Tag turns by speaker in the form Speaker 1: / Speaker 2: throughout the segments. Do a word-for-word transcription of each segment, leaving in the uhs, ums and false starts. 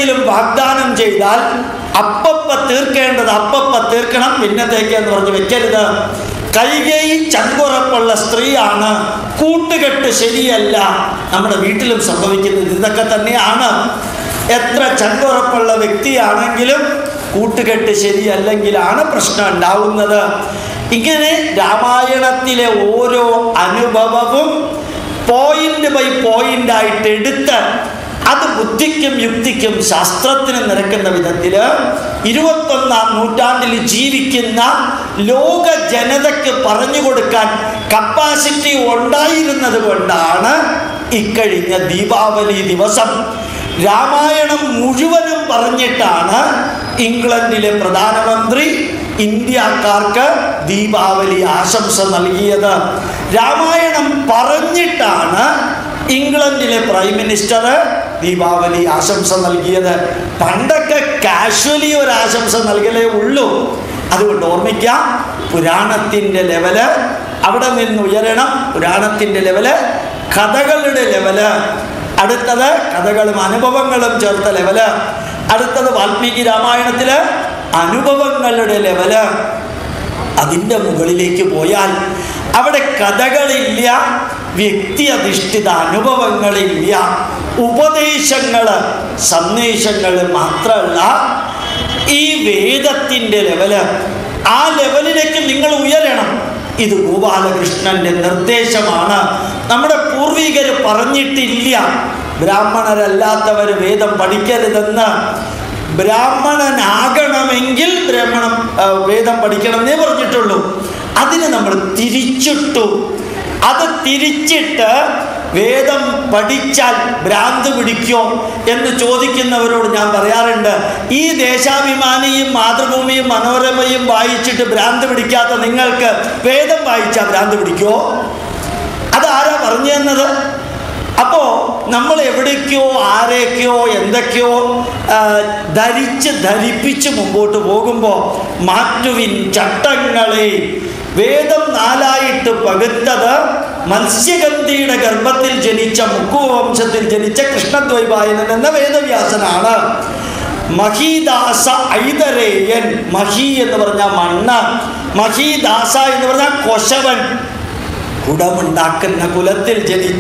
Speaker 1: എന്തെങ്കിലും വാഗ്ദാനം ചെയ്താൽ അപ്പപ്പ തീർക്കേണ്ടത് അപ്പപ്പ തീർക്കണം, പിന്നത്തേക്ക് എന്ന് പറഞ്ഞ് വെക്കരുത്. കൈകേയി ചങ്കുറപ്പുള്ള സ്ത്രീയാണ്, കൂട്ടുകെട്ട് ശരിയല്ല. നമ്മുടെ വീട്ടിലും സംഭവിക്കുന്നത് ഇതൊക്കെ തന്നെയാണ്. എത്ര ചങ്കുറപ്പുള്ള വ്യക്തിയാണെങ്കിലും കൂട്ടുകെട്ട് ശരിയല്ലെങ്കിലാണ് പ്രശ്നം ഉണ്ടാവുന്നത്. ഇങ്ങനെ രാമായണത്തിലെ ഓരോ അനുഭവവും പോയിന്റ് ബൈ പോയിന്റ് ആയിട്ട് എടുത്ത് അത് ബുദ്ധിക്കും യുക്തിക്കും ശാസ്ത്രത്തിനും നിരക്കുന്ന വിധത്തിൽ ഇരുപത്തൊന്നാം നൂറ്റാണ്ടിൽ ജീവിക്കുന്ന ലോക ജനതയ്ക്ക് പറഞ്ഞു കൊടുക്കാൻ കപ്പാസിറ്റി ഉണ്ടായിരുന്നത് കൊണ്ടാണ് ഇക്കഴിഞ്ഞ ദീപാവലി ദിവസം രാമായണം മുഴുവനും പറഞ്ഞിട്ടാണ് ഇംഗ്ലണ്ടിലെ പ്രധാനമന്ത്രി ഇന്ത്യക്കാർക്ക് ദീപാവലി ആശംസ നൽകിയത്. രാമായണം പറഞ്ഞിട്ടാണ് ഇംഗ്ലണ്ടിലെ പ്രൈം മിനിസ്റ്റർ ദീപാവലി ആശംസ നൽകിയത്. പണ്ടൊക്കെ കാഷ്വലി ഒരു ആശംസ നൽകലേ ഉള്ളൂ. അതുകൊണ്ട് ഓർമ്മിക്കാം, പുരാണത്തിൻ്റെ ലെവല് അവിടെ നിന്ന് ഉയരണം. പുരാണത്തിൻ്റെ ലെവല്, കഥകളുടെ ലെവല്, അടുത്തത് കഥകളും അനുഭവങ്ങളും ചേർത്ത ലെവല്, അടുത്തത് വാൽമീകി രാമായണത്തില് അനുഭവങ്ങളുടെ ലെവല്. അതിൻ്റെ മുകളിലേക്ക് പോയാൽ അവിടെ കഥകളില്ല, വ്യക്തി അധിഷ്ഠിത അനുഭവങ്ങളില്ല, ഉപദേശങ്ങൾ, സന്ദേശങ്ങൾ മാത്രമല്ല. ഈ വേദത്തിൻ്റെ ലെവല്, ആ ലെവലിലേക്ക് നിങ്ങൾ ഉയരണം. ഇത് ഗോപാലകൃഷ്ണന്റെ നിർദ്ദേശമാണ്. നമ്മുടെ പൂർവികർ പറഞ്ഞിട്ടില്ല ബ്രാഹ്മണരല്ലാത്തവർ വേദം പഠിക്കരുതെന്ന്. ബ്രാഹ്മണനാകണമെങ്കിൽ ബ്രാഹ്മണം വേദം പഠിക്കണം എന്നേ പറഞ്ഞിട്ടുള്ളൂ. അതിന് നമ്മൾ തിരിച്ചിട്ടു. അത് തിരിച്ചിട്ട് വേദം പഠിച്ചാൽ ഭ്രാന്ത് പിടിക്കോ എന്ന് ചോദിക്കുന്നവരോട് ഞാൻ പറയാറുണ്ട്, ഈ ദേശാഭിമാനിയും മാതൃഭൂമിയും മനോരമയും വായിച്ചിട്ട് ഭ്രാന്ത് പിടിക്കാത്ത നിങ്ങൾക്ക് വേദം വായിച്ചാൽ ഭ്രാന്ത് പിടിക്കോ? അതാരാ പറഞ്ഞു തന്നത്? അപ്പോൾ നമ്മൾ എവിടേക്കോ ആരേക്കോ എന്തൊക്കെയോ ധരിച്ച് ധരിപ്പിച്ച് മുമ്പോട്ട് പോകുമ്പോൾ മാറ്റുവിൻ ചട്ടങ്ങളെ. വേദം നാലായിട്ട് പകുത്തത് മത്സ്യഗന്ധിയുടെ ഗർഭത്തിൽ ജനിച്ച മുക്കുവംശത്തിൽ ജനിച്ച കൃഷ്ണദ്വൈപായനൻ എന്ന വേദവ്യാസനാണ്. മഹീദാസ ഐതരേയൻ, മഹി എന്ന് പറഞ്ഞാൽ മണ്ണ്, മഹീദാസ എന്ന് പറഞ്ഞാൽ കൊശവൻ, കുടമുണ്ടാക്കുന്ന കുലത്തിൽ ജനിച്ച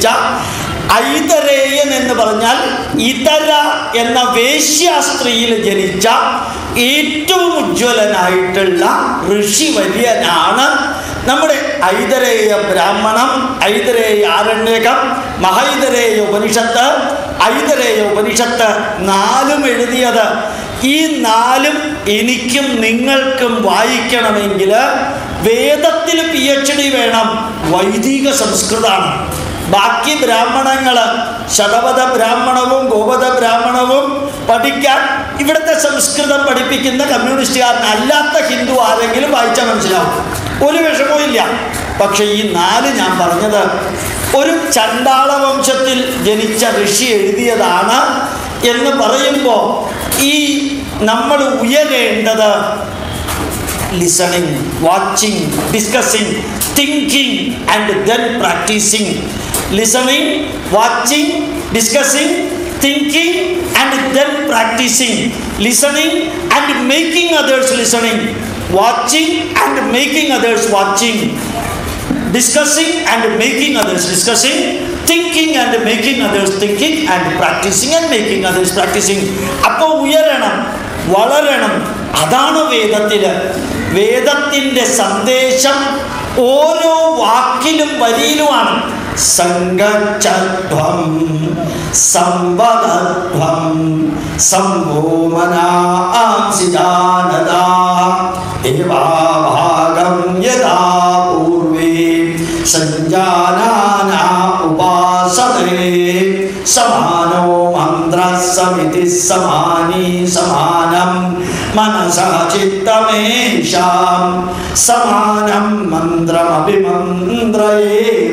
Speaker 1: ഐതരേയൻ എന്ന് പറഞ്ഞാൽ ഇതര എന്ന വേശ്യാസ്ത്രീയിൽ ജനിച്ച ഏറ്റവും ഉജ്ജ്വലനായിട്ടുള്ള ഋഷിവര്യനാണ് നമ്മുടെ ഐതരേയ ബ്രാഹ്മണം, ഐതരേയ ആരണ്യകം, മഹൈതരേയ ഉപനിഷത്ത്, ഐതരേയ ഉപനിഷത്ത് നാലും എഴുതിയത്. ഈ നാലും എനിക്കും നിങ്ങൾക്കും വായിക്കണമെങ്കിൽ വേദത്തിൽ പി എച്ച് ഡി വേണം. വൈദിക സംസ്കൃതമാണ്. ബാക്കി ബ്രാഹ്മണങ്ങൾ, ശതപഥ ബ്രാഹ്മണവും ഗോപത ബ്രാഹ്മണവും പഠിക്കാൻ ഇവിടുത്തെ സംസ്കൃതം പഠിപ്പിക്കുന്ന കമ്മ്യൂണിസ്റ്റുകാരനല്ലാത്ത ഹിന്ദു ആരെങ്കിലും വായിച്ചാൽ മനസ്സിലാവും, ഒരു വിഷമവും ഇല്ല. പക്ഷെ ഈ നാല് ഞാൻ പറഞ്ഞത് ഒരു ചണ്ടാള വംശത്തിൽ ജനിച്ച ഋഷി എഴുതിയതാണ് എന്ന് പറയുമ്പോൾ ഈ നമ്മൾ ഉയരേണ്ടത് listening, watching, discussing, thinking and then practicing. Listening, watching, discussing, thinking and then practicing. Listening and making others listening. Watching and making others watching. Discussing and making others discussing. Thinking and making others thinking and practicing and making others practicing. അപ്പോൾ ഉയരണം, വളരണം. അതാണ് വേദത്തില്. വേദത്തിൻ്റെ സന്ദേശം ഓരോ വാക്കിലും വരിയിലുമാണ്. സംഗച്ഛധ്വം സംവദധ്വം സംഭോമനാംസി ജാനതാ ദേവാഭാഗം യഥാ പൂർവേ സഞ്ജാനാനാ ഉപാസതേ സമാനോ മന്ത്രസമിതി സമാനീ സമാനം മനസാ ചിത്തമേഷാം സമാനം മന്ത്രമഭിമന്ത്രയേവ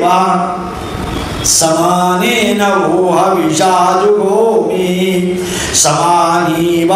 Speaker 1: സമാനേന ഊഹവിഷാജുഗോമി സമാനീവ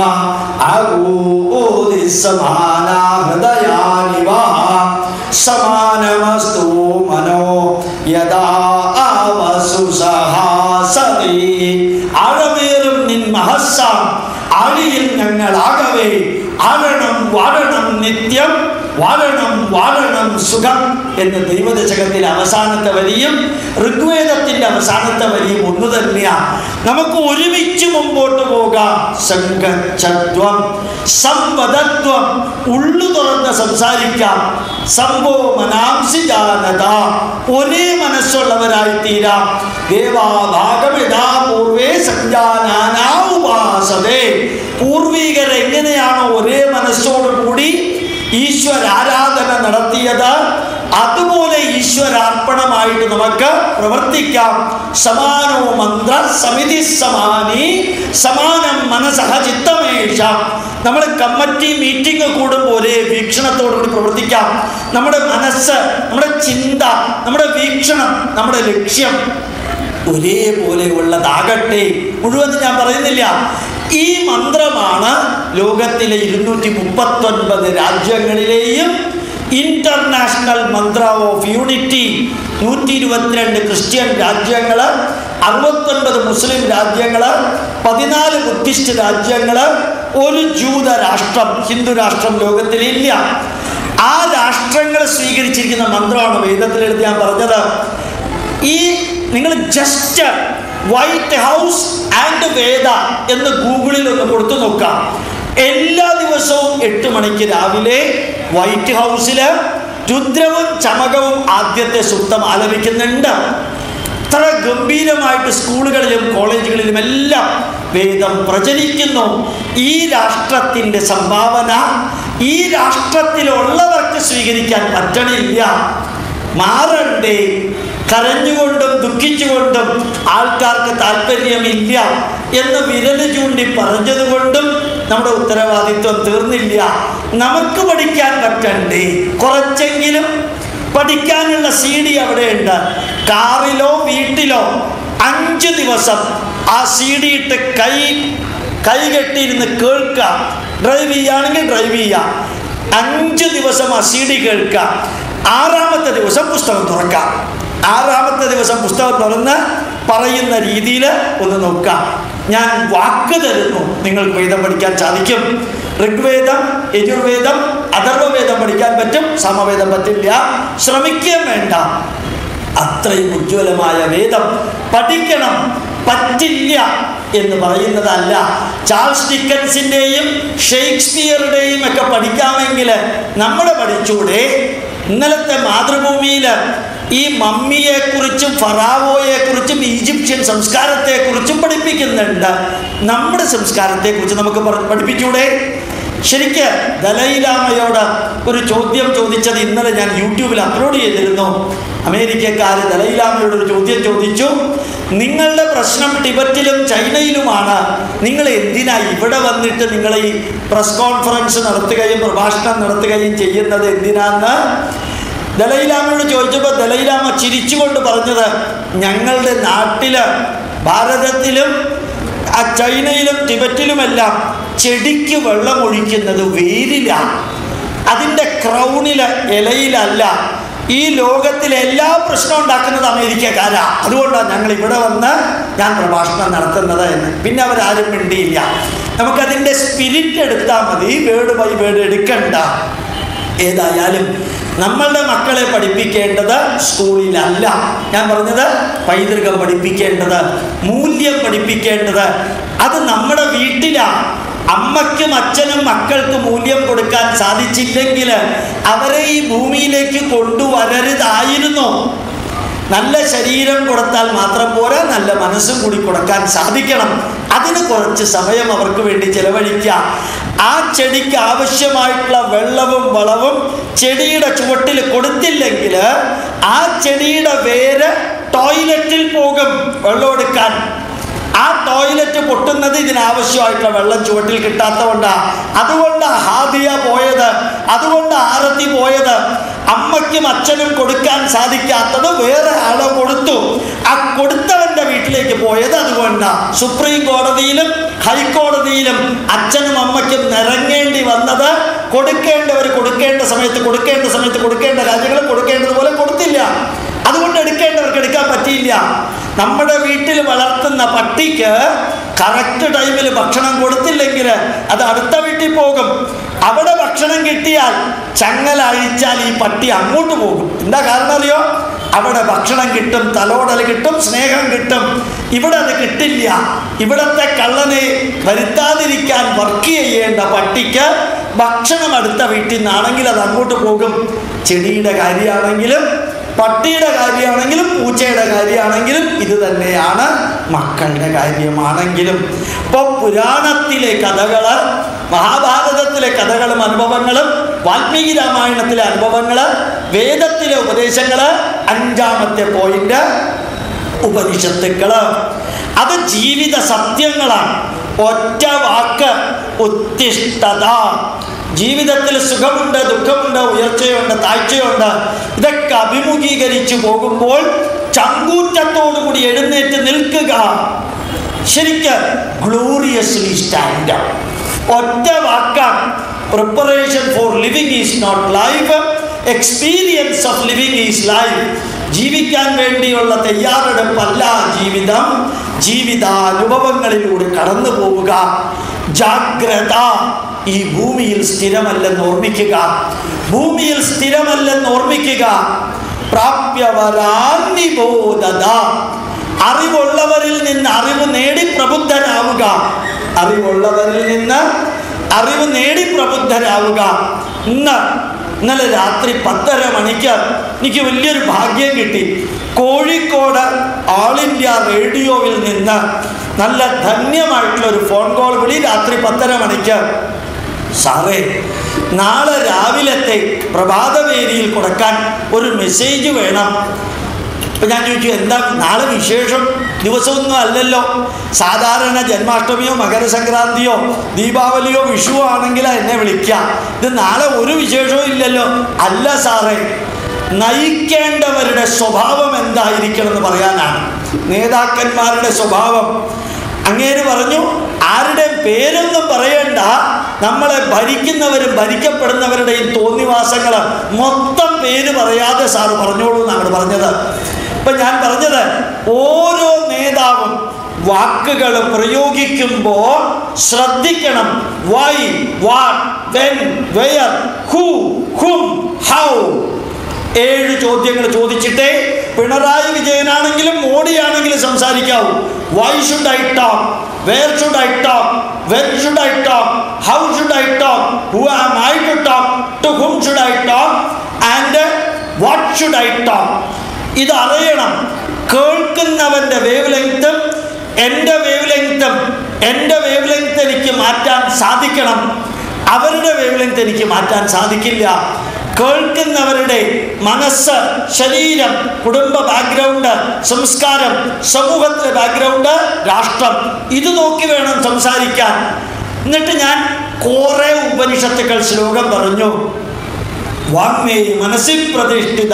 Speaker 1: അഗൂതി സമാനാ ഹൃദയാനിവ സമാനമസ്തു മനോ യഥാ ആവസു സഹാസതി. ആഴമേറും നിൻ മഹസ്സാം ആഴിയിൽ ഞങ്ങളാകവേ ആഴണം വാഴണം നിത്യം വാഴണം വാഴണം സുഖം എന്ന് ദൈവദശകത്തിലെ അവസാനത്തെ വരിയും ഋഗ്വേദത്തിന്റെ അവസാനത്തെ വരിയും ഒന്ന് തന്നെയാണ്. നമുക്ക് ഒരുമിച്ച് മുമ്പോട്ട് പോകാം. സംഘചത്വം, സംവദത്വം, ഉള്ളു തുറന്ന് സംസാരിക്കാം. സംഭോ മനാംസി ജാനത, ഒരേ മനസ്സുള്ളവരായി തീരാം. ദേവാഭാഗമിതാ പൂർവേ സംജാനാനാ ഉപാസതേ. പൂർവികർ എങ്ങനെയാണോ ഒരേ മനസ്സോടുകൂടി ഈശ്വരാരാധന നടത്തിയത്, അതുപോലെ ഈശ്വരാർപ്പണമായിട്ട് നമുക്ക് പ്രവർത്തിക്കാം. സമാനോ മന്ത്ര സമിതി സമാനി സമാനം മനസഹ ചിത്തമേഷ. നമ്മൾ കമ്മിറ്റി മീറ്റിംഗ് കൂടുമ്പോൾ ഒരേ വീക്ഷണത്തോടുകൂടി പ്രവർത്തിക്കാം. നമ്മുടെ മനസ്സ്, നമ്മുടെ ചിന്ത, നമ്മുടെ വീക്ഷണം, നമ്മുടെ ലക്ഷ്യം ഒരേപോലെയുള്ളതാകട്ടെ. മുഴുവൻ ഞാൻ പറയുന്നില്ല. ഈ മന്ത്രമാണ് ലോകത്തിലെ ഇരുന്നൂറ്റി മുപ്പത്തൊൻപത് രാജ്യങ്ങളിലെയും ഇന്റർനാഷണൽ മന്ത്ര ഓഫ് യൂണിറ്റി. നൂറ്റി ഇരുപത്തിരണ്ട് ക്രിസ്ത്യൻ രാജ്യങ്ങൾ, അറുപത്തൊൻപത് മുസ്ലിം രാജ്യങ്ങൾ, പതിനാല് ബുദ്ധിസ്റ്റ് രാജ്യങ്ങൾ, ഒരു ജൂത രാഷ്ട്രം, ഹിന്ദു രാഷ്ട്രം ലോകത്തിലില്ല. ആ രാഷ്ട്രങ്ങൾ സ്വീകരിച്ചിരിക്കുന്ന മന്ത്രമാണ് വേദത്തിലെടുത്ത് ഞാൻ പറഞ്ഞത്. ഈ നിങ്ങൾ just white house and Veda എന്ന് ഗൂഗിളിൽ ഒന്ന് കൊടുത്തു നോക്കാം. എല്ലാ ദിവസവും എട്ട് മണിക്ക് രാവിലെ വൈറ്റ് ഹൗസിൽ രുദ്രവും ചമകവും ആദ്യത്തെ സൂക്തം ആലപിക്കുന്നുണ്ട്. അത്ര ഗംഭീരമായിട്ട് സ്കൂളുകളിലും കോളേജുകളിലും എല്ലാം വേദം പ്രചരിക്കുന്നു. ഈ രാഷ്ട്രത്തിൻ്റെ സംഭാവന ഈ രാഷ്ട്രത്തിലുള്ളവർക്ക് സ്വീകരിക്കാൻ പറ്റണില്ല. മാറണ്ടേ? കരഞ്ഞുകൊണ്ടും ദുഃഖിച്ചുകൊണ്ടും ആൾക്കാർക്ക് താല്പര്യമില്ല എന്ന് വിരൽ ചൂണ്ടി പറഞ്ഞതുകൊണ്ടും നമ്മുടെ ഉത്തരവാദിത്വം തീർന്നില്ല. നമുക്ക് പഠിക്കാൻ പറ്റണ്ടേ? കുറച്ചെങ്കിലും പഠിക്കാനുള്ള സി ഡി അവിടെയുണ്ട്. കാറിലോ വീട്ടിലോ അഞ്ച് ദിവസം ആ സി ഡി ഇട്ട് കൈ കൈ കെട്ടിയിരുന്ന് കേൾക്കാം. ഡ്രൈവ് ചെയ്യുകയാണെങ്കിൽ ഡ്രൈവ് ചെയ്യാം. അഞ്ച് ദിവസം ആ സി ഡി കേൾക്കാം. ആറാമത്തെ ദിവസം പുസ്തകം തുറക്കാം. ആറാമത്തെ ദിവസം പുസ്തകം തുറന്ന് പറയുന്ന രീതിയിൽ ഒന്ന് നോക്കാം. ഞാൻ വാക്ക് തരുന്നു, നിങ്ങൾക്ക് വേദം പഠിക്കാൻ സാധിക്കും. ഋഗ്വേദം, യജുർവേദം, അഥർവവേദം പഠിക്കാൻ പറ്റും, സമവേദം പറ്റില്ല. ശ്രമിക്കുകയും വേണ്ട. അത്രയും ഉജ്ജ്വലമായ വേദം പഠിക്കണം. പറ്റില്ല എന്ന് പറയുന്നതല്ല. ചാൾസ് ഡിക്കൻസിൻ്റെയും ഷേക്സ്പിയറുടെയും ഒക്കെ പഠിക്കാമെങ്കിൽ നമ്മുടെ പഠിച്ചൂടെ? ഇന്നലത്തെ മാതൃഭൂമിയിൽ ഈ മമ്മിയെക്കുറിച്ചും ഫറാവോയെക്കുറിച്ചും ഈജിപ്ഷ്യൻ സംസ്കാരത്തെക്കുറിച്ചും പഠിപ്പിക്കുന്നുണ്ട്. നമ്മുടെ സംസ്കാരത്തെക്കുറിച്ച് നമുക്ക് പഠിപ്പിച്ചൂടെ? ശരിക്ക് ദലൈലാമയോട് ഒരു ചോദ്യം ചോദിച്ചത് ഇന്നലെ ഞാൻ യൂട്യൂബിൽ അപ്ലോഡ് ചെയ്തിരുന്നു. അമേരിക്കക്കാർ ദലൈലാമയോട് ഒരു ചോദ്യം ചോദിച്ചു. നിങ്ങളുടെ പ്രശ്നം ടിബറ്റിലും ചൈനയിലുമാണ്, നിങ്ങൾ എന്തിനാ ഇവിടെ വന്നിട്ട് നിങ്ങൾ ഈ പ്രസ് കോൺഫറൻസ് നടത്തുകയും പ്രഭാഷണം നടത്തുകയും ചെയ്യുന്നത് എന്തിനാന്ന് ദലൈലാമയോട് ചോദിച്ചപ്പോൾ ദലൈലാമ ചിരിച്ചുകൊണ്ട് പറഞ്ഞത്, ഞങ്ങളുടെ നാട്ടില് ഭാരതത്തിലും ചൈനയിലും ടിബറ്റിലുമെല്ലാം ചെടിക്ക് വെള്ളം ഒഴിക്കുന്നത് വേരിലാണ്, അതിൻ്റെ ക്രൗണില് ഇലയിലല്ല. ഈ ലോകത്തിലെ എല്ലാ പ്രശ്നവും ഉണ്ടാക്കുന്നത് അമേരിക്കക്കാരാ. അതുകൊണ്ടാണ് ഞങ്ങൾ ഇവിടെ വന്ന് ഞാൻ പ്രഭാഷണം നടത്തുന്നത് എന്ന്. പിന്നെ അവരാരും മിണ്ടിയില്ല. നമുക്കതിൻ്റെ സ്പിരിറ്റ് എടുത്താൽ മതി, വേർഡ് ബൈ വേർഡ് എടുക്കണ്ട. ഏതായാലും നമ്മളുടെ മക്കളെ പഠിപ്പിക്കേണ്ടത് സ്കൂളിലല്ല. ഞാൻ പറഞ്ഞത് പൈതൃകം പഠിപ്പിക്കേണ്ടത്, മൂല്യം പഠിപ്പിക്കേണ്ടത് അത് നമ്മുടെ വീട്ടിലാണ്. അമ്മയ്ക്കും അച്ഛനും മക്കൾക്ക് മൂല്യം കൊടുക്കാൻ സാധിച്ചില്ലെങ്കിൽ അവരെ ഈ ഭൂമിയിലേക്ക് കൊണ്ടുവരരുതായിരുന്നു. നല്ല ശരീരം കൊടുത്താൽ മാത്രം പോരാ, നല്ല മനസ്സും കൂടി കൊടുക്കാൻ സാധിക്കണം. അതിന് കുറച്ച് സമയം അവർക്ക് വേണ്ടി ചെലവഴിക്കാം. ആ ചെടിക്ക് ആവശ്യമായിട്ടുള്ള വെള്ളവും വളവും ചെടിയുടെ ചുവട്ടിൽ കൊടുത്തില്ലെങ്കിൽ ആ ചെടിയുടെ വേര് ടോയ്ലറ്റിൽ പോകും വെള്ളം എടുക്കാൻ. ആ ടോയ്ലറ്റ് പൊട്ടുന്നത് ഇതിനാവശ്യമായിട്ടുള്ള വെള്ളം ചുവട്ടിൽ കിട്ടാത്തതുകൊണ്ടാണ്. അതുകൊണ്ടാണ് ഹാദിയ പോയത്, അതുകൊണ്ട് ആരതി പോയത്. അമ്മയ്ക്കും അച്ഛനും കൊടുക്കാൻ സാധിക്കാത്തത് വേറെ ആളെ കൊടുത്തു. ആ കൊടുത്തവൻ്റെ വീട്ടിലേക്ക് പോയത് അതുകൊണ്ടാണ്. സുപ്രീം കോടതിയിലും ഹൈക്കോടതിയിലും അച്ഛനും അമ്മയ്ക്കും നിറങ്ങേണ്ടി വന്നത് കൊടുക്കേണ്ടവർ കൊടുക്കേണ്ട സമയത്ത് കൊടുക്കേണ്ട സമയത്ത് കൊടുക്കേണ്ട കാര്യങ്ങൾ കൊടുക്കേണ്ടതുപോലെ കൊടുത്തില്ല. അതുകൊണ്ട് എടുക്കേണ്ടവർക്ക് എടുക്കാൻ പറ്റിയില്ല. നമ്മുടെ വീട്ടിൽ വളർത്തുന്ന പട്ടിക്ക് കറക്റ്റ് ടൈമിൽ ഭക്ഷണം കൊടുത്തില്ലെങ്കിൽ കൊടുത്തില്ലെങ്കിൽ അത് അടുത്ത വീട്ടിൽ പോകും. അവിടെ ഭക്ഷണം കിട്ടിയാൽ ചങ്ങല അഴിച്ചാൽ ഈ പട്ടി അങ്ങോട്ട് പോകും. എന്താ കാരണം അറിയോ? അവിടെ ഭക്ഷണം കിട്ടും, തലോടൽ കിട്ടും, സ്നേഹം കിട്ടും. ഇവിടെ അത് കിട്ടില്ല. ഇവിടത്തെ കള്ളനെ വരുത്താതിരിക്കാൻ വർക്ക് ചെയ്യേണ്ട പട്ടിക്ക് ഭക്ഷണം അടുത്ത വീട്ടിൽ നിന്നാണെങ്കിൽ അത് അങ്ങോട്ട് പോകും. ചെടിയുടെ കാര്യമാണെങ്കിലും പട്ടിയുടെ കാര്യമാണെങ്കിലും പൂച്ചയുടെ കാര്യമാണെങ്കിലും ഇത് തന്നെയാണ്. മക്കളുടെ കാര്യമാണെങ്കിലും ഇപ്പോൾ പുരാണത്തിലെ കഥകൾ, മഹാഭാരതത്തിലെ കഥകളും അനുഭവങ്ങളും, വാൽമീകി രാമായണത്തിലെ അനുഭവങ്ങൾ, വേദത്തിലെ ഉപദേശങ്ങൾ, അഞ്ചാമത്തെ പോയിന്റ് ഉപനിഷത്തുക്കൾ. അത് ജീവിത സത്യങ്ങളാണ്. ഒറ്റ വാക്ക് ഉത്തിഷ്ഠത. ജീവിതത്തിൽ സുഖമുണ്ട്, ദുഃഖമുണ്ട്, ഉയർച്ചയുണ്ട്, താഴ്ചയുണ്ട്. ഇതൊക്കെ അഭിമുഖീകരിച്ചു പോകുമ്പോൾ ചങ്കൂറ്റത്തോടുകൂടി എഴുന്നേറ്റ് നിൽക്കുക. ശരിക്ക് ഗ്ലോറിയസ്ലി സ്റ്റാൻഡ്. ഒറ്റ വാക്കാണ്. Preparation for living is not life, experience of living is life. ജീവിക്കാൻ വേണ്ടിയുള്ള തയ്യാറെടുപ്പല്ല ജീവിതം, ജീവിതാനുഭവങ്ങളിലൂടെ കടന്നു പോവുക. ജാഗ്രത. ഈ ഭൂമിയിൽ സ്ഥിരമല്ലെന്ന് ഓർമ്മിക്കുക. ഭൂമിയിൽ സ്ഥിരമല്ലെന്ന് ഓർമ്മിക്കുക. പ്രാപ്യവരാനിബോധത. അറിവുള്ളവരിൽ നിന്ന് അറിവ് നേടി പ്രബുദ്ധരാവുക. അറിവുള്ളവരിൽ നിന്ന് അറിവ് നേടി പ്രബുദ്ധരാവുക. ഇന്ന് ഇന്നലെ രാത്രി പത്തര മണിക്ക് എനിക്ക് വലിയൊരു ഭാഗ്യം കിട്ടി. കോഴിക്കോട് ഓൾ ഇന്ത്യ റേഡിയോയിൽ നിന്ന് നല്ല ധന്യമായിട്ടുള്ളൊരു ഫോൺ കോൾ വിളി. രാത്രി പത്തര മണിക്ക്, സാറേ നാളെ രാവിലത്തെ പ്രഭാതവേദിയിൽ കൊടുക്കാൻ ഒരു മെസ്സേജ് വേണം. അപ്പം ഞാൻ ചോദിച്ചു, എന്താ നാളെ വിശേഷം? ദിവസമൊന്നും അല്ലല്ലോ. സാധാരണ ജന്മാഷ്ടമിയോ മകരസംക്രാന്തിയോ ദീപാവലിയോ വിഷുവോ ആണെങ്കിലാ എന്നെ വിളിക്കാം. ഇത് നാളെ ഒരു വിശേഷവും ഇല്ലല്ലോ. അല്ല സാറേ, നയിക്കേണ്ടവരുടെ സ്വഭാവം എന്തായിരിക്കണം എന്ന് പറയാനാണ്. നേതാക്കന്മാരുടെ സ്വഭാവം. അങ്ങേര് പറഞ്ഞു, ആരുടെ പേരൊന്നും പറയണ്ട, നമ്മളെ ഭരിക്കുന്നവരും ഭരിക്കപ്പെടുന്നവരുടെയും തോന്നിവാസങ്ങൾ മൊത്തം പേര് പറയാതെ സാറ് പറഞ്ഞോളൂ എന്നാണ് പറഞ്ഞത്. ഇപ്പം ഞാൻ പറഞ്ഞത്, ഓരോ നേതാവും വാക്കുകൾ പ്രയോഗിക്കുമ്പോൾ ശ്രദ്ധിക്കണം. Why, what, when, where, who, whom, how. ഏഴ് ചോദ്യങ്ങൾ ചോദിച്ചിട്ടേ പിണറായി വിജയനാണെങ്കിലും മോഡിയാണെങ്കിലും സംസാരിക്കാവൂ. Why should I talk, where should I talk, when should I talk, how should I talk, who am I to talk, to whom should I talk, and what should I talk. ഇതറിയണം. കേൾക്കുന്നവൻ്റെ wave ലെങ്ത്തും എൻ്റെ wave ലെങ്ത്തും എൻ്റെ wave length എനിക്ക് മാറ്റാൻ സാധിക്കണം. അവരുടെ വേവ് ലെങ്ത്ത് എനിക്ക് മാറ്റാൻ സാധിക്കില്ല. കേൾക്കുന്നവരുടെ മനസ്സ്, ശരീരം, കുടുംബ ബാക്ക്ഗ്രൗണ്ട്, സംസ്കാരം, സമൂഹത്തിലെ ബാക്ക്ഗ്രൗണ്ട്, രാഷ്ട്രം, ഇത് നോക്കി വേണം സംസാരിക്കാൻ. എന്നിട്ട് ഞാൻ കുറേ ഉപനിഷത്തുക്കൾ ശ്ലോകം പറഞ്ഞു. വാങ്മേ മനസ്സി പ്രതിഷ്ഠിത,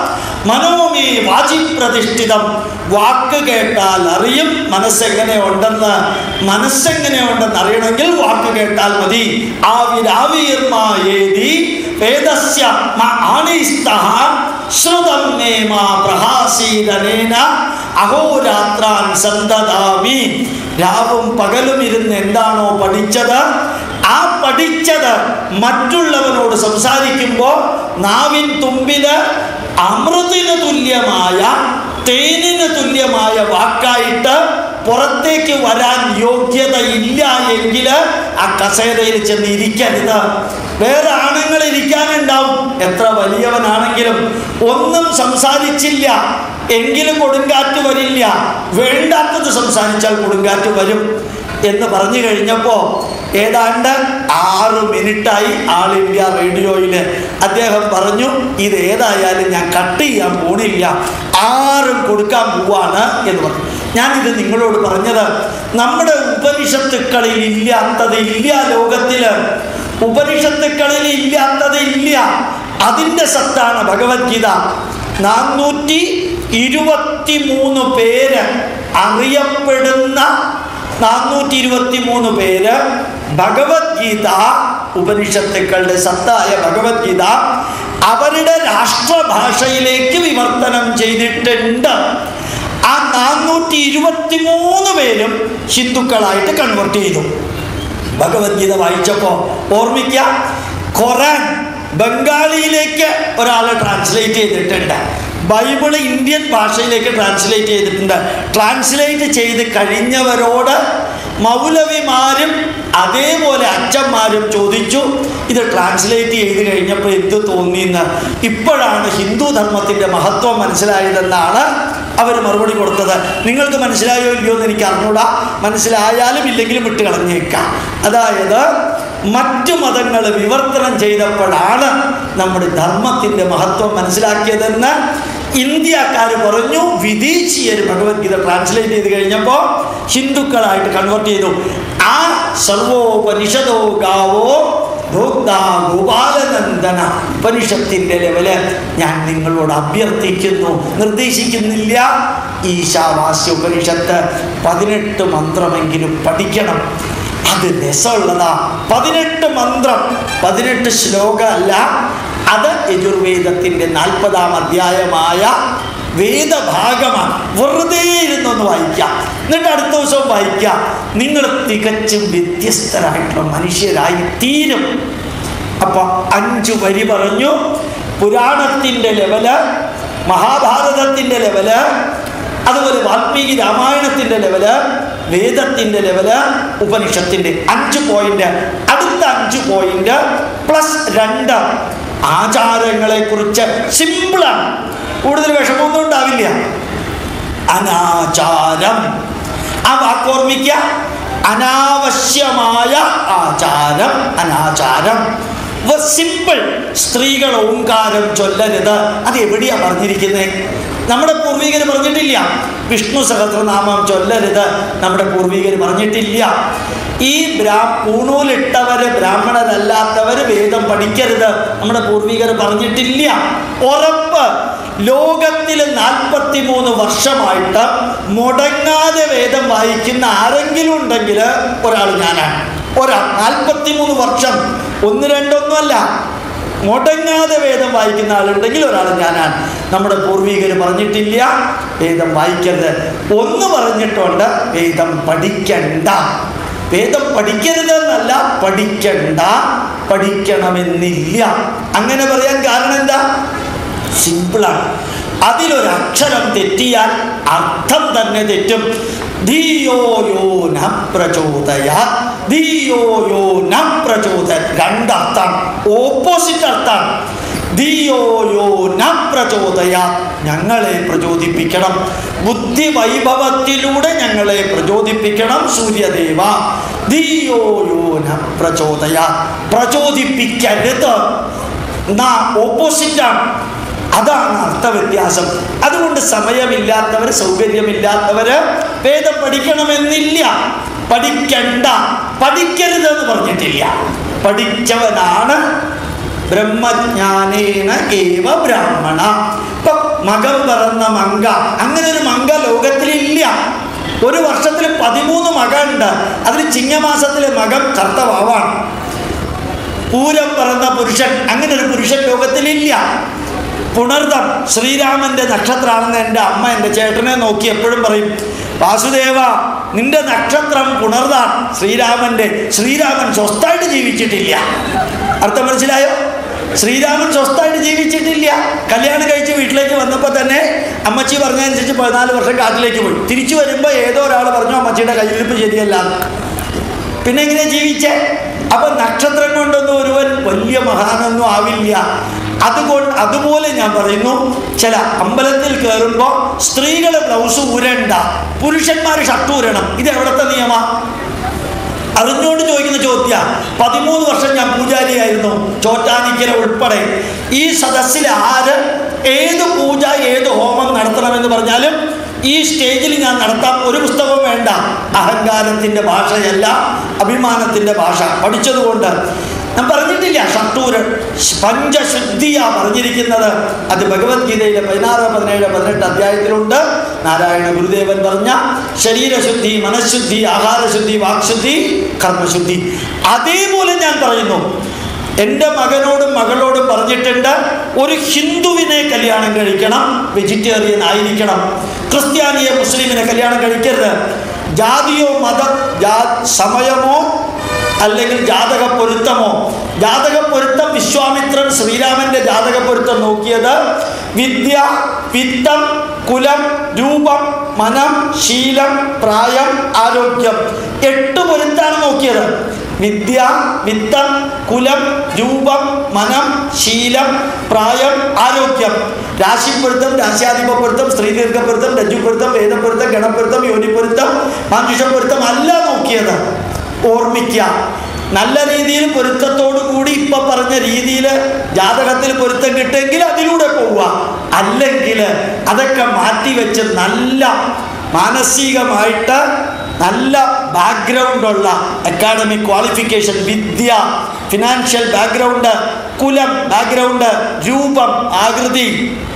Speaker 1: മനോമേ വാചി പ്രതിഷ്ഠിതം. വാക്ക് കേട്ടാൽ അറിയും മനസ്സെങ്ങനെ ഉണ്ടെന്ന്. മനസ്സെങ്ങനെ ഉണ്ടെന്ന് അറിയണമെങ്കിൽ വാക്ക് കേട്ടാൽ മതി. ആവിരാവിർമായേതി വേദസ്യ ആനീസ്തഃ ശ്രുതം മേ മാ പ്രഹാസീതനേന അഹോരാത്രാൻ സന്തതാമി. രാവും പകലും ഇരുന്ന് എന്താണോ പഠിച്ചത്, ആ പഠിച്ചത് മറ്റുള്ളവനോട് സംസാരിക്കുമ്പോൾ നാവിൻ തുമ്പില് അമൃതിന് തുല്യമായ, തേനിന് തുല്യമായ വാക്കായിട്ട് പുറത്തേക്ക് വരാൻ യോഗ്യതയില്ല എങ്കിൽ ആ കസേരയിൽ ചെന്ന് ഇരിക്കരുത്. വേറെ ആണുങ്ങൾ ഇരിക്കാനുണ്ടാവും, എത്ര വലിയവനാണെങ്കിലും. ഒന്നും സംസാരിച്ചില്ല എങ്കിലും കൊടുങ്കാറ്റ് വരില്ല. വേണ്ടാത്തത് സംസാരിച്ചാൽ കൊടുങ്കാറ്റ് വരും എന്ന് പറഞ്ഞു കഴിഞ്ഞപ്പോൾ ഏതാണ്ട് ആറ് മിനിറ്റായി ആൾ ഇന്ത്യ റേഡിയോയിൽ അദ്ദേഹം പറഞ്ഞു, ഇത് ഏതായാലും ഞാൻ കട്ട് ചെയ്യാൻ പോണില്ല, ആറും കൊടുക്കാൻ പോവാണ് എന്ന് പറഞ്ഞു. ഞാനിത് നിങ്ങളോട് പറഞ്ഞത്, നമ്മുടെ ഉപനിഷത്തുക്കളിൽ ഇല്ലാത്തത് ഇല്ല. ലോകത്തിൽ ഉപനിഷത്തുക്കളിൽ ഇല്ലാത്തത് ഇല്ല. അതിൻ്റെ സത്താണ് ഭഗവത്ഗീത. നാനൂറ്റി ഇരുപത്തി മൂന്ന് പേര് അറിയപ്പെടുന്ന നാനൂറ്റി ഇരുപത്തി മൂന്ന് പേര് ഭഗവത്ഗീത, ഉപനിഷത്തുക്കളുടെ സത്തായ ഭഗവത്ഗീത അവരുടെ രാഷ്ട്രഭാഷയിലേക്ക് വിവർത്തനം ചെയ്തിട്ടുണ്ട്. ആ നാനൂറ്റി ഇരുപത്തി മൂന്ന് പേരും ഹിന്ദുക്കളായിട്ട് കൺവേർട്ട് ചെയ്തു. ഭഗവത്ഗീത വായിച്ചപ്പോൾ ഓർമ്മിക്കാം, ഖുറാൻ ബംഗാളിയിലേക്ക് ഒരാൾ ട്രാൻസ്ലേറ്റ് ചെയ്തിട്ടുണ്ട്, ബൈബിള് ഇന്ത്യൻ ഭാഷയിലേക്ക് ട്രാൻസ്ലേറ്റ് ചെയ്തിട്ടുണ്ട്. ട്രാൻസ്ലേറ്റ് ചെയ്ത് കഴിഞ്ഞവരോട് മൗലവിമാരും അതേപോലെ അച്ഛന്മാരും ചോദിച്ചു, ഇത് ട്രാൻസ്ലേറ്റ് ചെയ്ത് കഴിഞ്ഞപ്പോൾ എന്ത് തോന്നിയെന്ന്. ഇപ്പോഴാണ് ഹിന്ദു ധർമ്മത്തിൻ്റെ മഹത്വം മനസ്സിലായതെന്നാണ് അവർ മറുപടി കൊടുത്തത്. നിങ്ങൾക്ക് മനസ്സിലായോ ഇല്ലയോ എന്ന് എനിക്ക് അറിഞ്ഞൂടാ, മനസ്സിലായാലും ഇല്ലെങ്കിലും വിട്ട് കളഞ്ഞേക്കാം. അതായത് മറ്റു മതങ്ങൾ വിവർത്തനം ചെയ്തപ്പോഴാണ് നമ്മുടെ ധർമ്മത്തിൻ്റെ മഹത്വം മനസ്സിലാക്കിയതെന്ന് ഇന്ത്യക്കാർ പറഞ്ഞു. വിദേശീയർ ഭഗവത്ഗീത ട്രാൻസ്ലേറ്റ് ചെയ്ത് കഴിഞ്ഞപ്പോൾ ഹിന്ദുക്കളായിട്ട് കൺവേർട്ട് ചെയ്തു. ആ സർവോപനിഷദോ ഗാവോ ഭോക്താ ഗോപാലനന്ദന ഉപനിഷത്തിൻ്റെ ലെവല് ഞാൻ നിങ്ങളോട് അഭ്യർത്ഥിക്കുന്നു, നിർദ്ദേശിക്കുന്നില്ല. ഈശാവാസ്യ ഉപനിഷത്ത് പതിനെട്ട് മന്ത്രമെങ്കിലും പഠിക്കണം. അത് രസമുള്ളതാ. പതിനെട്ട് മന്ത്രം, പതിനെട്ട് ശ്ലോക അല്ല, അത് യജുർവേദത്തിൻ്റെ നാൽപ്പതാം അധ്യായമായ വേദഭാഗമാണ്. വെറുതെ ഇരുന്നൊന്ന് വായിക്കാം, എന്നിട്ട് അടുത്ത ദിവസവും വായിക്കാം. നിങ്ങൾ തികച്ചും വ്യത്യസ്തരായിട്ടുള്ള മനുഷ്യരായി തീരും. അപ്പൊ അഞ്ചു വരി പറഞ്ഞു. പുരാണത്തിൻ്റെ ലെവല്, മഹാഭാരതത്തിൻ്റെ ലെവല്, അതുപോലെ വാൽമീകി രാമായണത്തിൻ്റെ ലെവല്, വേദത്തിൻ്റെ ലെവല്, ഉപനിഷത്തിൻ്റെ അഞ്ച് പോയിന്റ്. അടുത്ത അഞ്ച് പോയിന്റ് പ്ലസ് രണ്ട് ആചാരങ്ങളെ കുറിച്ച് സിമ്പിളാണ്, കൂടുതൽ വിഷമമൊന്നും ഉണ്ടാവില്ല. അനാചാരം, ആ വാക്കോർമ്മിക്ക, അനാവശ്യമായ ആചാരം, അനാചാരം. സിമ്പിൾ. സ്ത്രീകൾ ഓംകാരം ചൊല്ലരുത്. അത് എവിടെയാ പറഞ്ഞിരിക്കുന്നത്? നമ്മുടെ പൂർവികർ പറഞ്ഞിട്ടില്ല. വിഷ്ണു സഹസ്രനാമം ചൊല്ലരുത്, നമ്മുടെ പൂർവികർ പറഞ്ഞിട്ടില്ല. ഈ ബ്രാ പൂണൂലിട്ടവര് ബ്രാഹ്മണരല്ലാത്തവര് വേദം പഠിക്കരുത്, നമ്മുടെ പൂർവികർ പറഞ്ഞിട്ടില്ല. ഉറപ്പ്. ലോകത്തിൽ നാൽപ്പത്തി മൂന്ന് വർഷമായിട്ട് മുടങ്ങാതെ വേദം വായിക്കുന്ന ആരെങ്കിലും ഉണ്ടെങ്കിൽ ഒരാൾ ഞാനാണ്. ഒരാൾ നാൽപ്പത്തി മൂന്ന് വർഷം, ഒന്ന് രണ്ടൊന്നുമല്ല, മുടങ്ങാതെ വേദം വായിക്കുന്ന ആളുണ്ടെങ്കിൽ ഒരാൾ ഞാനാണ്. നമ്മുടെ പൂർവികർ പറഞ്ഞിട്ടില്ല വേദം വായിക്കരുത്. ഒന്ന് പറഞ്ഞിട്ടുണ്ട്, വേദം പഠിക്കണ്ട. വേദം പഠിക്കരുതെന്നല്ല, പഠിക്കണ്ട, പഠിക്കണമെന്നില്ല. അങ്ങനെ പറയാൻ കാരണം എന്താ? സിമ്പിളാണ്. അതിലൊരക്ഷരം തെറ്റിയാൽ അർത്ഥം തന്നെ തെറ്റും. ധിയോ യോ ന പ്രചോദയാത്, ധിയോ യോ ന പ്രചോദയാത് രണ്ടർത്ഥം, ഓപ്പോസിറ്റ് അർത്ഥം. ധിയോ യോ ന പ്രചോദയാത്, ഞങ്ങളെ പ്രചോദിപ്പിക്കണം, ബുദ്ധി വൈഭവത്തിലൂടെ ഞങ്ങളെ പ്രചോദിപ്പിക്കണം സൂര്യദേവ. ധിയോ യോ ന പ്രചോദയാത്, പ്രചോദിപ്പിക്കരുത്, ഓപ്പോസിറ്റാണ്. അതാണ് അർത്ഥവ്യത്യാസം. അതുകൊണ്ട് സമയമില്ലാത്തവർ, സൗകര്യമില്ലാത്തവര് വേദം പഠിക്കണമെന്നില്ല. പഠിക്കണ്ട, പഠിക്കരുതെന്ന് പറഞ്ഞിട്ടില്ല. പഠിച്ചവനാണ് ബ്രഹ്മജ്ഞാനേന ഏവ ബ്രാഹ്മണ. ഇപ്പൊ മകം പറന്ന മങ്ക, അങ്ങനെ ഒരു മങ്ക ലോകത്തിലില്ല. ഒരു വർഷത്തിൽ പതിമൂന്ന് മക ഉണ്ട്. അതിൽ ചിങ്ങമാസത്തിലെ മകം കർത്തവാവാണ്. പൂരം പറന്ന പുരുഷൻ, അങ്ങനെ ഒരു പുരുഷൻ ലോകത്തിലില്ല. പുണർദം ശ്രീരാമന്റെ നക്ഷത്രമാണെന്ന് എൻ്റെ അമ്മ എൻ്റെ ചേട്ടനെ നോക്കി എപ്പോഴും പറയും, വാസുദേവ നിന്റെ നക്ഷത്രം പുണർദാൻ ശ്രീരാമന്റെ. ശ്രീരാമൻ സ്വസ്ഥമായിട്ട് ജീവിച്ചിട്ടില്ല. അർത്ഥം മനസ്സിലായോ? ശ്രീരാമൻ സ്വസ്ഥമായിട്ട് ജീവിച്ചിട്ടില്ല. കല്യാണം കഴിച്ച് വീട്ടിലേക്ക് വന്നപ്പോൾ തന്നെ അമ്മച്ചി പറഞ്ഞതനുസരിച്ച് പതിനാല് വർഷം കാട്ടിലേക്ക് പോയി. തിരിച്ചു വരുമ്പോൾ ഏതോ ഒരാൾ പറഞ്ഞു അമ്മച്ചിയുടെ കയ്യിരിപ്പ് ശരിയല്ല. പിന്നെ എങ്ങനെയാ ജീവിച്ചേ? അപ്പൊ നക്ഷത്രം കൊണ്ടൊന്നും ഒരുവൻ വലിയ മഹാനൊന്നും ആവില്ല. അതുകൊണ്ട് അതുപോലെ ഞാൻ പറയുന്നു, ചില അമ്പലത്തിൽ കയറുമ്പോൾ സ്ത്രീകൾ ബ്ലൗസ് ഊരണ്ട, പുരുഷന്മാർ ഷർട്ട് ഊരണം. ഇത് എവിടത്തെ നിയമ? അറിഞ്ഞുകൊണ്ട് ചോദിക്കുന്ന ചോദ്യ. പതിമൂന്ന് വർഷം ഞാൻ പൂജാരിയായിരുന്നു, ചോറ്റാനിക്കര ഉൾപ്പെടെ. ഈ സദസ്സിൽ ആര് ഏത് പൂജ ഏത് ഹോമം നടത്തണമെന്ന് പറഞ്ഞാലും ഈ സ്റ്റേജിൽ ഞാൻ നടത്താം. ഒരു പുസ്തകം വേണ്ട. അഹങ്കാരത്തിൻ്റെ ഭാഷയല്ല, അഭിമാനത്തിൻ്റെ ഭാഷ പഠിച്ചതുകൊണ്ട് ഞാൻ പറഞ്ഞിട്ടില്ല. ഷട്ടൂര് പഞ്ചശുദ്ധിയാ പറഞ്ഞിരിക്കുന്നത്. അത് ഭഗവത്ഗീതയിലെ പതിനാറ് പതിനേഴ് പതിനെട്ട് അധ്യായത്തിലുണ്ട്. നാരായണ ഗുരുദേവൻ പറഞ്ഞ ശരീരശുദ്ധി, മനഃശുദ്ധി, ആഹാരശുദ്ധി, വാക്ശുദ്ധി, കർമ്മശുദ്ധി. അതേപോലെ ഞാൻ പറയുന്നു, എൻ്റെ മകനോടും മകളോടും പറഞ്ഞിട്ടുണ്ട്, ഒരു ഹിന്ദുവിനെ കല്യാണം കഴിക്കണം, വെജിറ്റേറിയൻ ആയിരിക്കണം. ക്രിസ്ത്യാനിയെ മുസ്ലിമിനെ കല്യാണം കഴിക്കരുത്. ജാതിയോ മത ജാ സമയമോ അല്ലെങ്കിൽ ജാതക പൊരുത്തമോ? ജാതക പൊരുത്തം വിശ്വാമിത്രൻ ശ്രീരാമന്റെ ജാതക പൊരുത്തം നോക്കിയത് വിദ്യ, വിത്തം, കുലം, രൂപം, മനം, ശീലം, പ്രായം, ആരോഗ്യം, എട്ട് പൊരുത്താണ് നോക്കിയത്. വിദ്യ, വിത്തം, കുലം, രൂപം, മനം, ശീലം, പ്രായം, ആരോഗ്യം. രാശിപ്പൊരുത്തം, രാശ്യാധിപപ്പൊരുത്തം, സ്ത്രീദീർഘപ്പൊരുത്തം, രജ്ജുപ്പൊരുത്തം, വേദപ്പൊരുത്തം, ഗണപ്പൊരുത്തം, യോനിപ്പൊരുത്തം, മാനുഷപ്പൊരുത്തം അല്ല നോക്കിയത്. ഓർമ്മിക്കുക, നല്ല രീതിയിൽ പൊരുത്തത്തോടു കൂടി ഇപ്പൊ പറഞ്ഞ രീതിയിൽ ജാതകത്തിൽ പൊരുത്തം കിട്ടുമെങ്കിൽ അതിലൂടെ പോവുക. അല്ലെങ്കിൽ അതൊക്കെ മാറ്റിവെച്ച് നല്ല മാനസികമായിട്ട് നല്ല ബാക്ക്ഗ്രൗണ്ടുള്ള അക്കാഡമിക് ക്വാളിഫിക്കേഷൻ, വിദ്യ, ഫിനാൻഷ്യൽ ബാക്ക്ഗ്രൗണ്ട്, കുലം ബാക്ക്ഗ്രൗണ്ട്, രൂപം, ആകൃതി,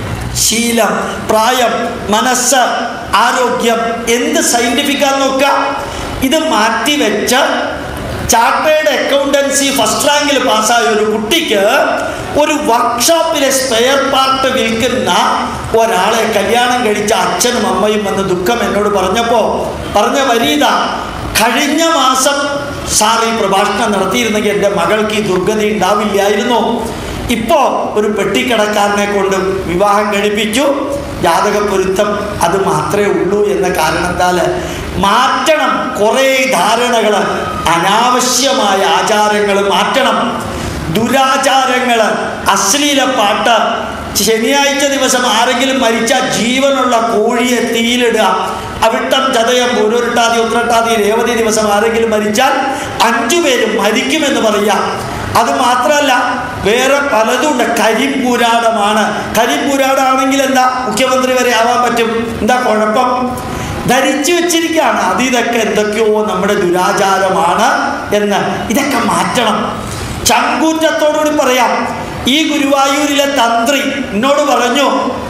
Speaker 1: ശീലം, പ്രായം, മനസ്സ്, ആരോഗ്യം, എന്ത് സയന്റിഫിക്കാന്ന് നോക്കുക. ഇത് മാറ്റിവെച്ച് ചാർട്ടേഡ് അക്കൗണ്ടൻസി ഫസ്റ്റ് റാങ്കിൽ പാസ്സായ ഒരു കുട്ടിക്ക് ഒരു വർക്ക്ഷോപ്പിലെ സ്പെയർ പാർട്ട് വിൽക്കുന്ന ഒരാളെ കല്യാണം കഴിച്ച അച്ഛനും അമ്മയും വന്ന് ദുഃഖം എന്നോട് പറഞ്ഞപ്പോൾ പറഞ്ഞ വരീത, കഴിഞ്ഞ മാസം സാർ ഈ പ്രഭാഷണം നടത്തിയിരുന്നെങ്കിൽ എൻ്റെ മകൾക്ക് ഈ ദുർഗതി ഉണ്ടാവില്ലായിരുന്നു. ഇപ്പോൾ ഒരു പെട്ടിക്കടക്കാരനെ കൊണ്ട് വിവാഹം കഴിപ്പിച്ചു. ജാതക പൊരുത്തം അത് മാത്രമേ ഉള്ളൂ എന്ന കാരണത്താൽ മാറ്റണം. കുറേ ധാരണകൾ, അനാവശ്യമായ ആചാരങ്ങൾ മാറ്റണം. ദുരാചാരങ്ങൾ, അശ്ലീല പാട്ട്, ശനിയാഴ്ച ദിവസം ആരെങ്കിലും മരിച്ചാൽ ജീവനുള്ള കോഴിയെ തീയിലിടുക, അവിട്ടം, ചതയം, പൂരുരുട്ടാതി, ഉത്രട്ടാതി, രേവതി ദിവസം ആരെങ്കിലും മരിച്ചാൽ അഞ്ചു പേരും മരിക്കുമെന്ന് പറയാം. അത് മാത്രമല്ല, വേറെ പലതുണ്ട്. കരിപ്പുരാടമാണ്. കരിപ്പുരാടാണെങ്കിൽ എന്താ, മുഖ്യമന്ത്രി വരെ ആവാൻ പറ്റും. എന്താ കുഴപ്പം? ധരിച്ചു വെച്ചിരിക്കുകയാണ്. അത് ഇതൊക്കെ എന്തൊക്കെയോ നമ്മുടെ ദുരാചാരമാണ് എന്ന്. ഇതൊക്കെ മാറ്റണം. ചങ്കൂറ്റത്തോടുകൂടി പറയാം. ഈ ഗുരുവായൂരിലെ തന്ത്രി എന്നോട് പറഞ്ഞു,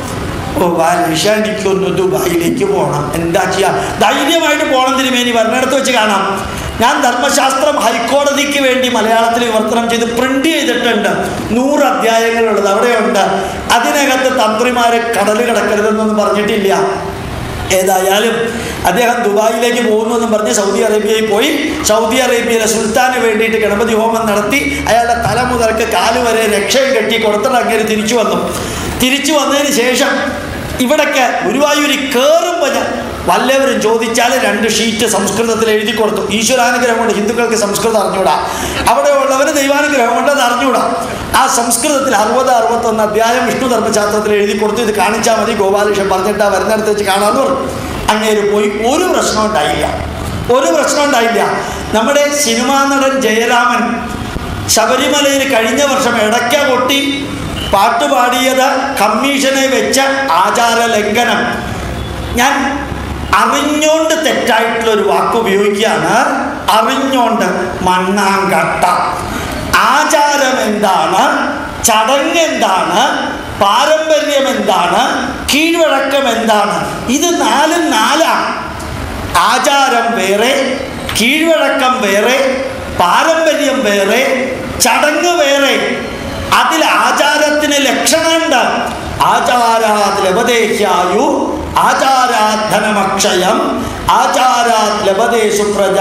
Speaker 1: ഓ വാലിഷ, എനിക്കൊന്ന് ദുബായിലേക്ക് പോകണം. എന്താ ചെയ്യാ? ധൈര്യമായിട്ട് പോകണം തിരുമേനി, വരുന്നിടത്ത് വെച്ച് കാണാം. ഞാൻ ധർമ്മശാസ്ത്രം ഹൈക്കോടതിക്ക് വേണ്ടി മലയാളത്തിൽ വിവർത്തനം ചെയ്ത് പ്രിന്റ് ചെയ്തിട്ടുണ്ട്. നൂറ് അധ്യായങ്ങളുള്ളത് അവിടെയുണ്ട്. അതിനകത്ത് തന്ത്രിമാരെ കടൽ കിടക്കരുതെന്നൊന്നും പറഞ്ഞിട്ടില്ല. ഏതായാലും അദ്ദേഹം ദുബായിലേക്ക് പോകുന്നു എന്നും പറഞ്ഞ് സൗദി അറേബ്യയിൽ പോയി. സൗദി അറേബ്യയിലെ സുൽത്താന് വേണ്ടിയിട്ട് ഗണപതി ഹോമം നടത്തി അയാളുടെ തല മുതൽക്ക് കാല് വരെ രക്ഷയും കെട്ടി കൊടുത്തിട്ട് അങ്ങനെ തിരിച്ചു വന്നു. തിരിച്ചു വന്നതിന് ശേഷം ഇവിടൊക്കെ ഗുരുവായൂരി കയറുമ്പോൾ വല്ലവരും ചോദിച്ചാൽ രണ്ട് ഷീറ്റ് സംസ്കൃതത്തിൽ എഴുതി കൊടുത്തു. ഈശ്വരാനുഗ്രഹം കൊണ്ട് ഹിന്ദുക്കൾക്ക് സംസ്കൃതം അറിഞ്ഞൂടാ, അവിടെ ഉള്ളവർ ദൈവാനുഗ്രഹം കൊണ്ട് അത് അറിഞ്ഞൂടാ. ആ സംസ്കൃതത്തിൽ അറുപത് അറുപത്തൊന്ന് അധ്യായം വിഷ്ണു ധർമ്മശാസ്ത്രത്തിൽ എഴുതി കൊടുത്തു. ഇത് കാണിച്ചാൽ മതി, ഗോപാലകൃഷ്ണൻ പറഞ്ഞിട്ടാ വരുന്നിടത്ത് വെച്ച് കാണാമെന്ന് പറഞ്ഞു. അങ്ങനെ പോയി. ഒരു പ്രശ്നം ഉണ്ടായില്ല, ഒരു പ്രശ്നം ഉണ്ടായില്ല. നമ്മുടെ സിനിമാ നടൻ ജയരാമൻ ശബരിമലയിൽ കഴിഞ്ഞ വർഷം ഇടയ്ക്ക കൊട്ടി പാട്ടുപാടിയത് കമ്മീഷനെ വെച്ച ആചാര ലംഘനം. ഞാൻ അറിഞ്ഞോണ്ട് തെറ്റായിട്ടുള്ളൊരു വാക്ക് ഉപയോഗിക്കുകയാണ്. അറിഞ്ഞോണ്ട്. മണ്ണാങ്കട്ട. ആചാരം എന്താണ്, ചടങ്ങ് എന്താണ്, പാരമ്പര്യം എന്താണ്, കീഴ്വഴക്കം എന്താണ്? ഇത് നാലും നാലാണ്. ആചാരം വേറെ, കീഴ്വഴക്കം വേറെ, പാരമ്പര്യം വേറെ, ചടങ്ങ് വേറെ. അതിൽ ആചാരത്തിന് ലക്ഷണമുണ്ട്. ആചാരാത് ലഭതേഹ്യായു, ആചാരാത് ധനമക്ഷയം, ആചാരാത് ലഭതേഷു പ്രജ,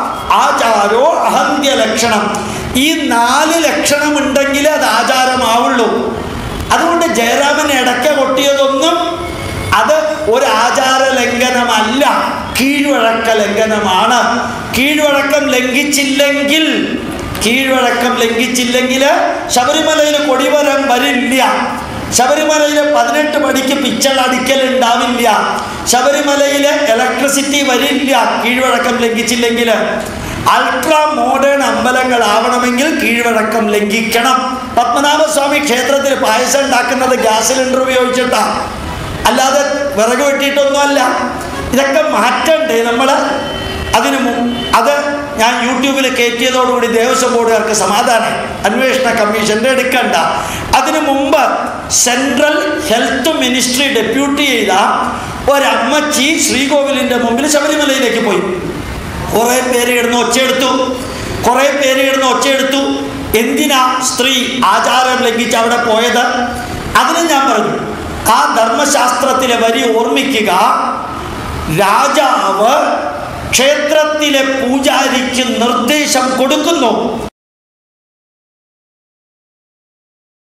Speaker 1: ആചാരോ അഹന്ത്യ ലക്ഷണം. ഈ നാല് ലക്ഷണമുണ്ടെങ്കിൽ അത് ആചാരമാവുള്ളൂ. അതുകൊണ്ട് ജയരാമൻ ഇടയ്ക്ക കൊട്ടിയതൊന്നും അത് ഒരു ആചാര ലംഘനമല്ല, കീഴ്വഴക്ക ലംഘനമാണ്. കീഴ്വഴക്കം ലംഘിച്ചില്ലെങ്കിൽ കീഴ്വഴക്കം ലംഘിച്ചില്ലെങ്കിൽ ശബരിമലയിൽ കൊടിമരം വരില്ല. ശബരിമലയിൽ പതിനെട്ട് മണിക്ക് പിച്ചൾ അടിക്കൽ ഉണ്ടാവില്ല. ശബരിമലയിൽ ഇലക്ട്രിസിറ്റി വരില്ല കീഴ്വഴക്കം ലംഘിച്ചില്ലെങ്കിൽ. അൾട്രാ മോഡേൺ അമ്പലങ്ങളാവണമെങ്കിൽ കീഴ്വഴക്കം ലംഘിക്കണം. പത്മനാഭസ്വാമി ക്ഷേത്രത്തിൽ പായസം ഉണ്ടാക്കുന്നത് ഗ്യാസ് സിലിണ്ടർ ഉപയോഗിച്ചിട്ടാണ്, അല്ലാതെ വിറക് വെട്ടിയിട്ടൊന്നുമല്ല. ഇതൊക്കെ മാറ്റണ്ടേ നമ്മൾ? അതിന് അത് ഞാൻ യൂട്യൂബിൽ കയറ്റിയതോടുകൂടി ദേവസ്വം ബോർഡുകാർക്ക് സമാധാനം. അന്വേഷണ കമ്മീഷൻ്റെ എടുക്കണ്ട. അതിനു മുമ്പ് സെൻട്രൽ ഹെൽത്ത് മിനിസ്ട്രി ഡെപ്യൂട്ടി ചെയ്ത ഒരമ്മച്ചി ശ്രീകോവിലിൻ്റെ മുമ്പിൽ ശബരിമലയിലേക്ക് പോയി. കുറേ പേര് കിടന്ന് ഒച്ചയെടുത്തു, കുറേ പേര് കിടന്ന് ഒച്ചയെടുത്തു. എന്തിനാ സ്ത്രീ ആചാരം ലംഘിച്ച് അവിടെ പോയത്? അതിന് ഞാൻ പറഞ്ഞു, ആ ധർമ്മശാസ്ത്രത്തിലെ വരി ഓർമ്മിക്കുക. രാജാവ് ക്ഷേത്രത്തിലെ പൂജാരിക്ക് നിർദ്ദേശം കൊടുക്കുന്നു.